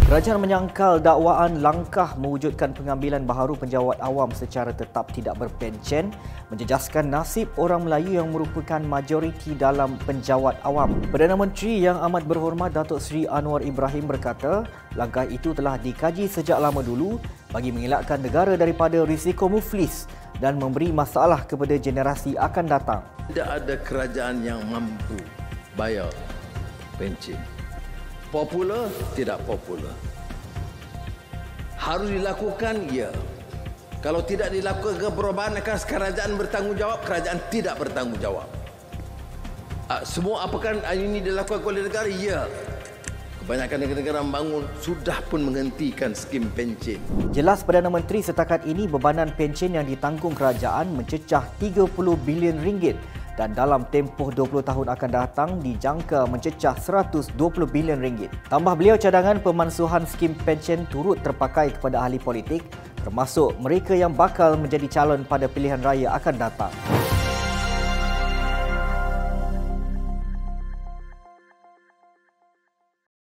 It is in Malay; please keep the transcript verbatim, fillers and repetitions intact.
Kerajaan menyangkal dakwaan langkah mewujudkan pengambilan baharu penjawat awam secara tetap tidak berpencen menjejaskan nasib orang Melayu yang merupakan majoriti dalam penjawat awam. Perdana Menteri yang amat berhormat Datuk Seri Anwar Ibrahim berkata, langkah itu telah dikaji sejak lama dulu bagi mengelakkan negara daripada risiko muflis dan memberi masalah kepada generasi akan datang. Tidak ada kerajaan yang mampu bayar pencen. Popular, tidak popular. Harus dilakukan, ya. Kalau tidak dilakukan perubahan, akan kerajaan bertanggungjawab, kerajaan tidak bertanggungjawab. Semua apakah ini dilakukan oleh negara? Ya. Kebanyakan negara-negara membangun sudah pun menghentikan skim pencen. Jelas Perdana Menteri setakat ini bebanan pencen yang ditanggung kerajaan mencecah tiga puluh bilion ringgit. Dan dalam tempoh dua puluh tahun akan datang dijangka mencecah seratus dua puluh bilion ringgit. Tambah beliau, cadangan pemansuhan skim pencen turut terpakai kepada ahli politik termasuk mereka yang bakal menjadi calon pada pilihan raya akan datang.